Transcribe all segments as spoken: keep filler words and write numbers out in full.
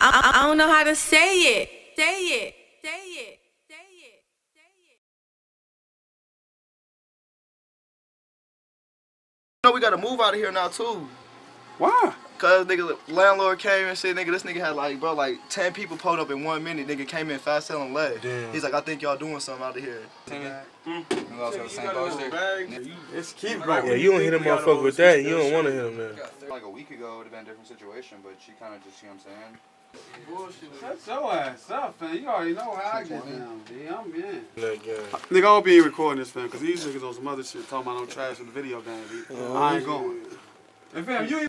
I, I don't know how to say it. Say it. Say it. Say it. Say it. You know we gotta move out of here now too. Why? Cause nigga, landlord came and said, nigga, this nigga had like, bro, like ten people pulled up in one minute. Nigga came in fast, selling lead. Damn. He's like, I think y'all doing something out of here. Hmm? It's keep Yeah, you don't hit a motherfucker with that. You don't want to hit him there. Like a week ago, it would have been a different situation, but she kind of just, you know what I'm saying? Shut your ass up, fam. You already know how I get down, B. I'm in. Like, yeah. Nigga, I don't be recording this, fam, because these niggas on some other shit talking about no trash in the video game, B. Uh, I ain't going. And fam, you ain't.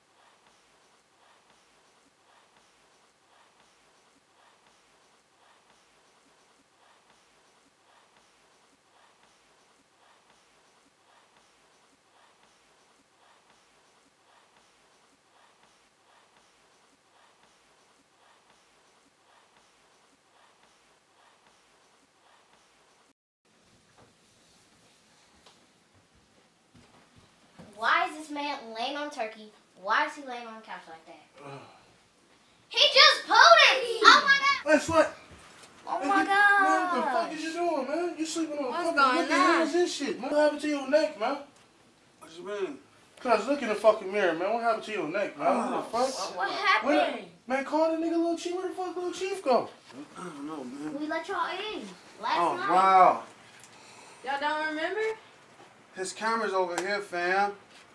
Why is this man laying on turkey? Why is he laying on the couch like that? Uh. He just pulled it! Oh my god! That's what? Oh man, my god! Man, what the fuck is you doing, man? You sleeping on What's the going fucking on? What is shit, man? What happened to your neck, man? What you mean? Cuz, look in the fucking mirror, man. What happened to your neck, man? Oh, what the fuck? What happened? Where, man, call the nigga Lil Chief. Where the fuck Lil Chief go? I don't know, man. We let y'all in last Oh, night. wow. Y'all don't remember? His camera's over here, fam.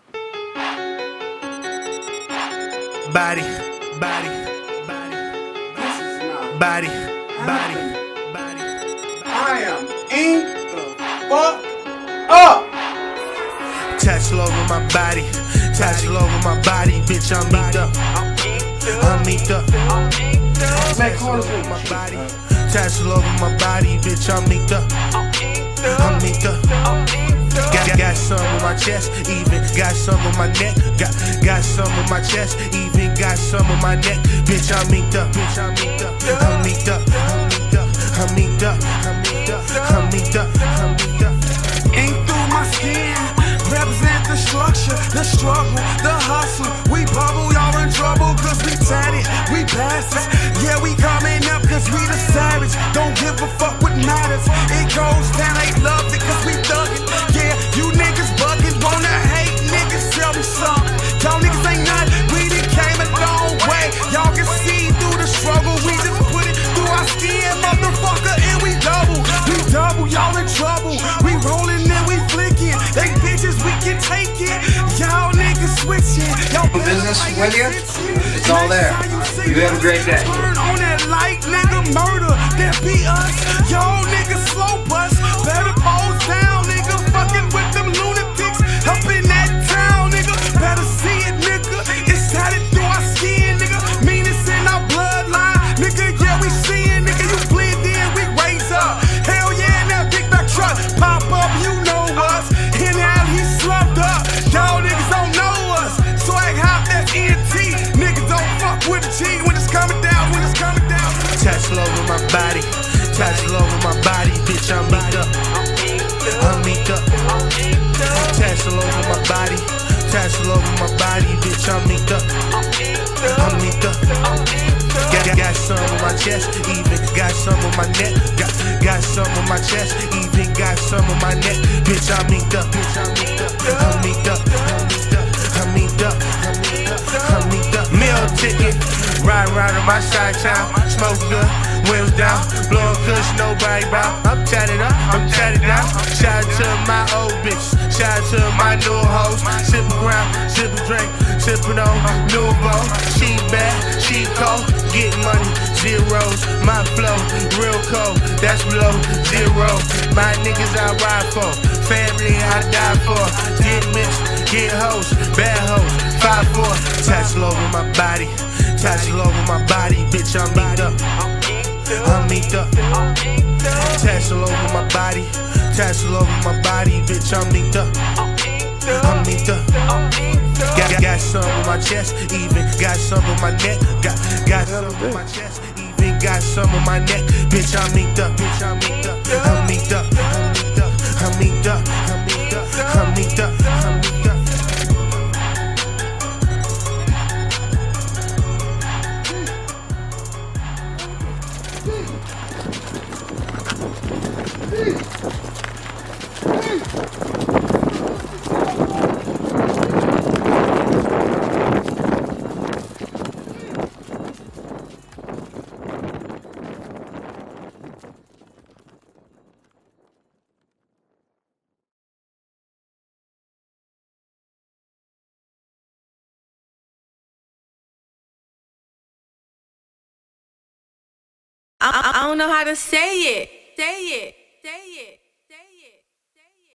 Body, body, body, This is not body, body, happening. body. I am in the fuck up. Touch all over my body, touch all over my body, bitch. I'm meat up, I'm meat up. Man, call the Touch Lil my Chief, body, man. touch all over my body, bitch. I'm meat up, I'm meat up. Got, got some on my chest, even got some on my neck. Got, got some on my chest, even got some on my neck. Bitch, I'm meat up, bitch, I'm meat up, I'm meat up, I'm meat up, I'm meat up, I'm meat up, I'm meat up. Ink through my skin, represent the structure, the struggle, the hustle. We bubble, y'all in trouble, cause we tatted, we bastards. Yeah, we coming up cause we the savage. Don't give a fuck what matters. It goes down, they love it cause we thuggin'. Yeah, you niggas buggin', wanna hate niggas, tell me something. Y'all niggas ain't nothing, we done came a long way. Y'all can see through the struggle, we just put it through our skin, motherfucker, and we double. We double, y'all in trouble. We rollin' and we flickin'. They bitches, we can take it. Y'all niggas switchin'. Y'all business with you? It's all there. You have a great day. Turn on that light, nigga, murder. That be us. Y'all niggas slow bus. Better pose down, nigga. Fucking with them lunatics up in that town, nigga. Better see it, nigga. It's tatted through our skin, nigga. Mean it's in our bloodline, nigga. Yeah, we see it, nigga. You blend in, we raise up. Hell yeah, in that big back truck. Pop up, you know us. In out, he slumped up. Y'all niggas don't know us. So I hop that N T. Niggas don't fuck with the G when it's coming down, when it's coming down. Touch all over my body, touch all over my body, bitch. I'm meat up, I'm meat up. Touch all over my body, touch all over my body, bitch. I'm meat up, I'm meat up. Got, got some on my chest, even got some on my neck. Got, got some on my chest, even got some on my neck. Bitch, I'm meat up, bitch. I'm meat up, I'm meat up, I'm meat up, I'm meat up, I'm meat up. Meal ticket, ride around in my side town, smoke good, wheels down, blowing kush, nobody bout. I'm tatted up, I'm tatted down. Shout out to my old bitch, shout out to my new hoes. Sippin' around, sippin' drink, sippin' on Nouveau. She bad, she cold, get money, zeros. My flow, real cold, that's below zero. My niggas I ride for, family I die for. Get mixed, get hoes, bad hoes, five four. Touch all over my body, touch all over my body, bitch. I'm meat up, I'm meat up. Touch all over my body, touch all over my body, bitch. I'm meat up, I'm meat up. Got, got some on my chest, even got some on my neck. Got, got some on my chest, even got some on my neck. Bitch, I'm meat up, bitch. I'm meat up, I'm meat up, I'm meat up, I'm meat up, I'm meat up, I'm meat up, I'm meat up. I, I, I don't know how to say it. Say it. Say it.